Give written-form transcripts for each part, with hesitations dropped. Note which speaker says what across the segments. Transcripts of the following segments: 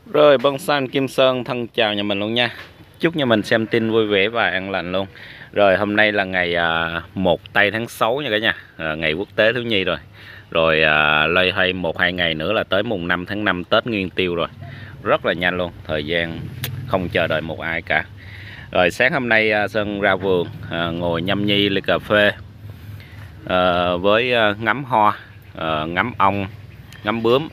Speaker 1: Rồi bonsai Kim Sơn thân chào nhà mình luôn nha. Chúc nhà mình xem tin vui vẻ và an lành luôn. Rồi hôm nay là ngày 1 tây tháng 6 nha cả nhà, ngày quốc tế thiếu nhi rồi. Rồi loay hoay 1-2 ngày nữa là tới mùng 5 tháng 5 Tết Nguyên Tiêu rồi. Rất là nhanh luôn, thời gian không chờ đợi một ai cả. Rồi sáng hôm nay Sơn ra vườn ngồi nhâm nhi ly cà phê với ngắm hoa, ngắm ong, ngắm bướm.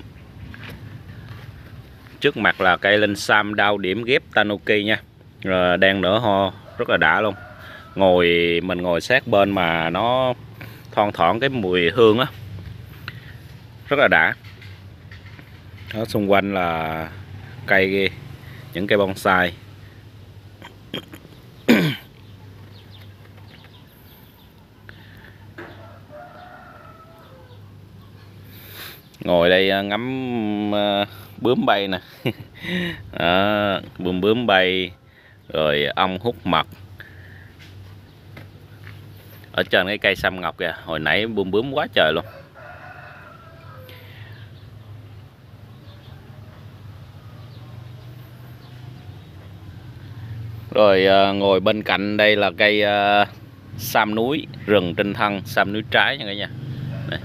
Speaker 1: Trước mặt là cây linh sam đao điểm ghép tanuki nha, rồi đang nở hoa rất là đã luôn. Mình ngồi sát bên mà nó thoang thoảng cái mùi hương á, rất là đã. Ở xung quanh là cây, những cây bonsai. Ngồi đây ngắm bướm bay nè. Bướm bay, rồi ong hút mật. Ở trên cái cây sâm ngọc kìa, hồi nãy bướm quá trời luôn. Rồi ngồi bên cạnh đây là cây sam núi, rừng trên thân, sam núi trái nha cả nhà. Đây.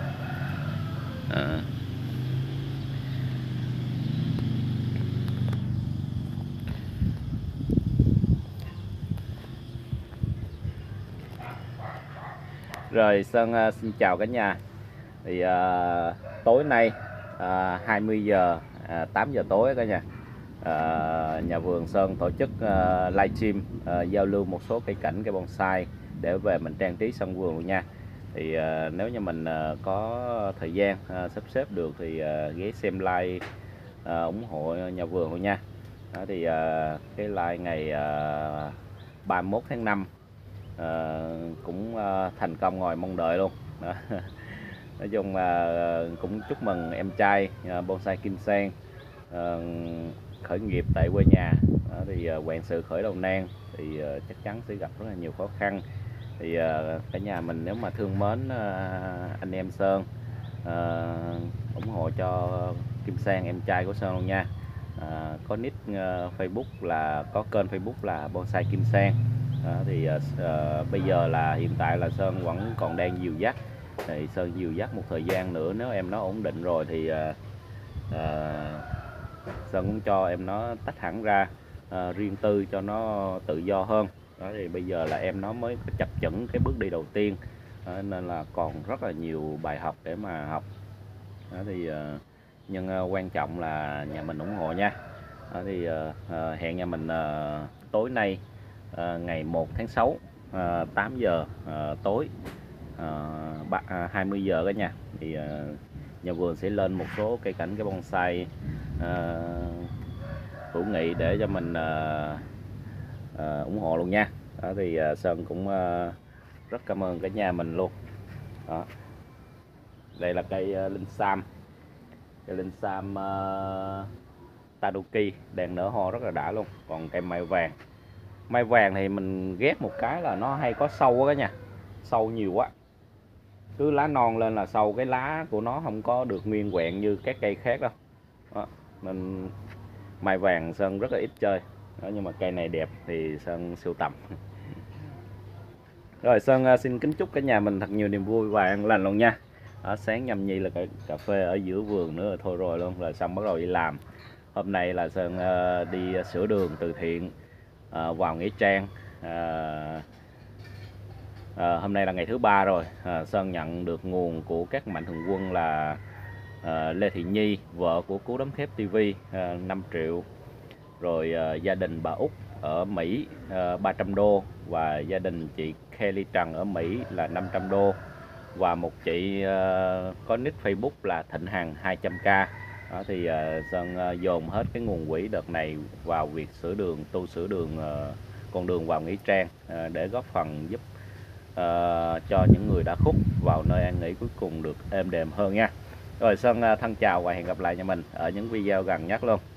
Speaker 1: Rồi Sơn xin chào cả nhà. Thì tối nay 20 giờ 8 giờ tối cả nhà, nhà vườn Sơn tổ chức livestream giao lưu một số cây cảnh, cây bonsai để về mình trang trí sân vườn luôn nha. Thì nếu như mình có thời gian sắp xếp được thì ghé xem like ủng hộ nhà vườn luôn nha. Đó, thì cái like ngày 31 tháng 5 cũng thành công ngoài mong đợi luôn. Đó. Nói chung là cũng chúc mừng em trai bonsai Kim Sang khởi nghiệp tại quê nhà. Đó, thì vạn sự khởi đầu nan thì chắc chắn sẽ gặp rất là nhiều khó khăn. Thì cả nhà mình nếu mà thương mến anh em Sơn, ủng hộ cho Kim Sang em trai của Sơn luôn nha. Có nick Facebook là có kênh Facebook là bonsai Kim Sang. Đó, thì bây giờ là hiện tại là Sơn vẫn còn đang dìu dắt, thì Sơn dìu dắt một thời gian nữa, nếu em nó ổn định rồi thì Sơn cũng cho em nó tách hẳn ra riêng tư cho nó tự do hơn. Đó, thì bây giờ là em nó mới chập chững cái bước đi đầu tiên, nên là còn rất là nhiều bài học để mà học. Đó, thì nhưng quan trọng là nhà mình ủng hộ nha. Đó, thì hẹn nhà mình tối nay ngày 1 tháng 6 8 giờ tối 20 giờ cả nhà, thì nhà vườn sẽ lên một số cây cảnh, cái bonsai hữu nghị để cho mình ủng hộ luôn nha. Đó, thì Sơn cũng rất cảm ơn cả nhà mình luôn. Đó, đây là cây linh sam, cây linh sam tanuki đang nở hoa rất là đã luôn. Còn cây mai vàng thì mình ghét một cái là nó hay có sâu quá cả nhà, sâu nhiều quá, cứ lá non lên là sâu, cái lá của nó không có được nguyên vẹn như các cây khác đâu. Đó, nên mai vàng Sơn rất là ít chơi. Đó, nhưng mà cây này đẹp thì Sơn sưu tầm. Rồi Sơn xin kính chúc cả nhà mình thật nhiều niềm vui và an lành luôn nha. Sáng nhâm nhi là cà phê ở giữa vườn nữa rồi thôi rồi luôn, rồi xong bắt đầu đi làm. Hôm nay là Sơn đi sửa đường từ thiện vào nghĩa trang. Hôm nay là ngày thứ 3 rồi. Sơn nhận được nguồn của các mạnh thường quân là Lê Thị Nhi, vợ của Cú Đấm Thép TV 5 triệu, rồi gia đình bà Út ở Mỹ 300 đô, và gia đình chị Kelly Trần ở Mỹ là 500 đô, và một chị có nick Facebook là Thịnh Hằng 200k. Đó, thì Sơn dồn hết cái nguồn quỹ đợt này vào việc sửa đường, tu sửa đường, con đường vào nghĩa trang, để góp phần giúp cho những người đã khuất vào nơi an nghỉ cuối cùng được êm đềm hơn nha. Rồi Sơn thân chào và hẹn gặp lại nhà mình ở những video gần nhất luôn.